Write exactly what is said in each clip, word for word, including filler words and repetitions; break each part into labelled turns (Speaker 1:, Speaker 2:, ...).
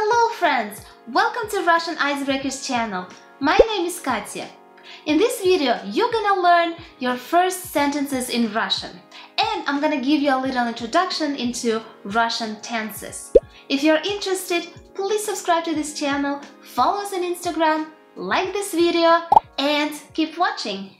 Speaker 1: Hello friends! Welcome to Russian Icebreakers channel. My name is Katya. In this video, you're gonna learn your first sentences in Russian. And I'm gonna give you a little introduction into Russian tenses. If you're interested, please subscribe to this channel, follow us on Instagram, like this video, and keep watching.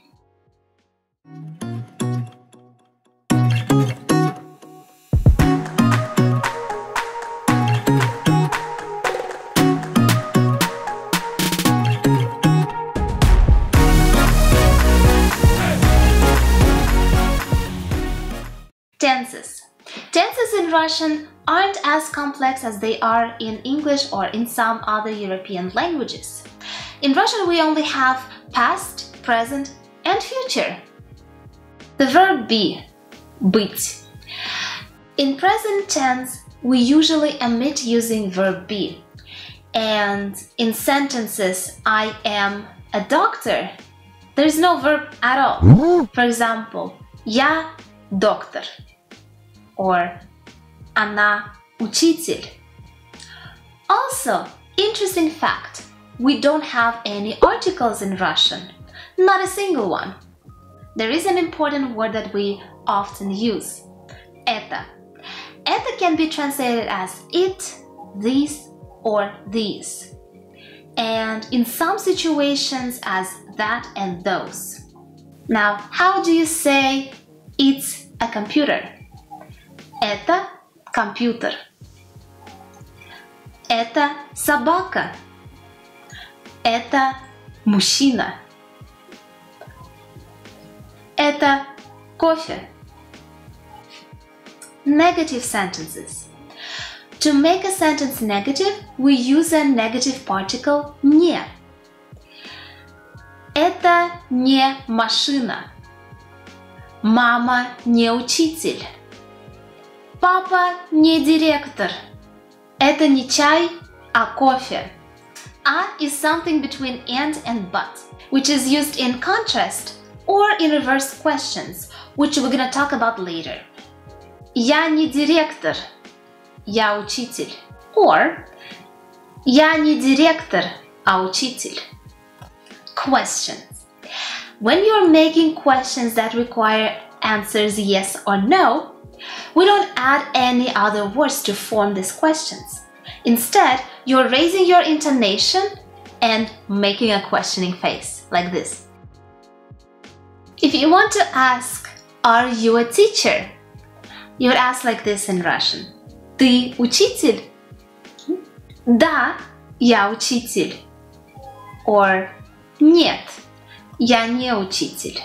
Speaker 1: Tenses. Tenses in Russian aren't as complex as they are in English or in some other European languages. In Russian, we only have past, present, and future. The verb be, быть. In present tense, we usually omit using verb be. And in sentences, I am a doctor, there's no verb at all. For example, я доктор. Or она учитель. Also, interesting fact, we don't have any articles in Russian, not a single one. There is an important word that we often use, это. Это can be translated as it, this, or these, and in some situations as that and those. Now, how do you say it's a computer? Это компьютер. Это собака. Это мужчина. Это кофе. Negative sentences. To make a sentence negative, we use a negative particle не. Это не машина. Мама не учитель. Папа не директор. Это не чай, а кофе. А is something between and and but, which is used in contrast or in reverse questions, which we're gonna talk about later. Я не директор, я учитель. Or я не директор, а учитель. Questions. When you're making questions that require answers yes or no, we don't add any other words to form these questions. Instead, you're raising your intonation and making a questioning face, like this. If you want to ask, are you a teacher? You would ask like this in Russian. Ты учитель? Да, я учитель. Or нет, я не учитель.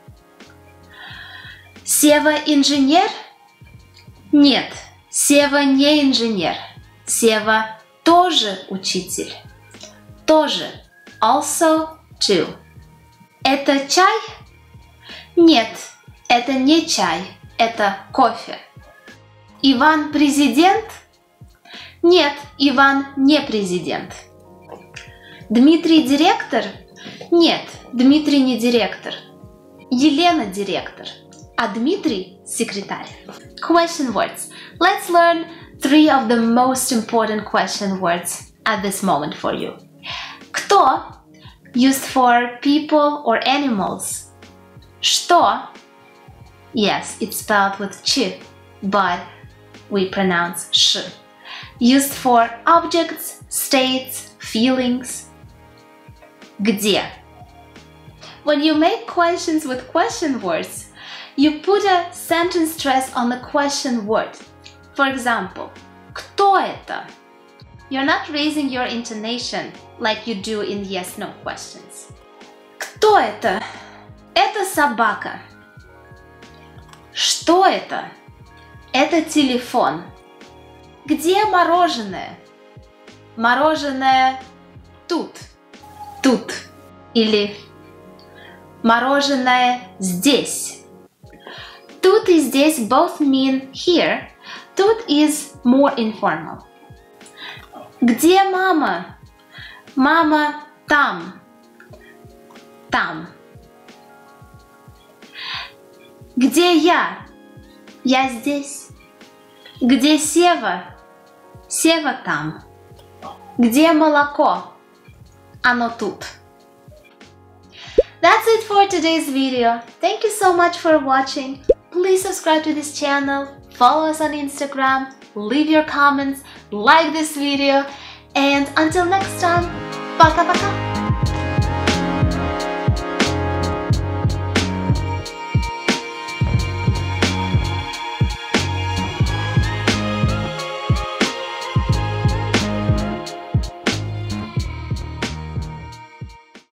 Speaker 1: Сева инженер? Нет, Сева не инженер. Сева тоже учитель. Тоже. Also, too. Это чай? Нет, это не чай, это кофе. Иван президент? Нет, Иван не президент. Дмитрий директор? Нет, Дмитрий не директор. Елена директор. А Дмитрий – секретарь. Question words. Let's learn three of the most important question words at this moment for you. Кто? Used for people or animals. Что? Yes, it's spelled with ch, but we pronounce sh. Used for objects, states, feelings. Где? When you make questions with question words, you put a sentence stress on the question word. For example, кто это? You're not raising your intonation like you do in yes-no questions. Кто это? Это собака. Что это? Это телефон. Где мороженое? Мороженое тут. Тут. Или мороженое здесь. Тут и здесь both mean here. Тут is more informal. Где мама? Мама там. Там. Где я? Я здесь. Где Сева? Сева там. Где молоко? Оно тут. That's it for today's video. Thank you so much for watching. Please subscribe to this channel, follow us on Instagram, leave your comments, like this video, and until next time, пока-пока!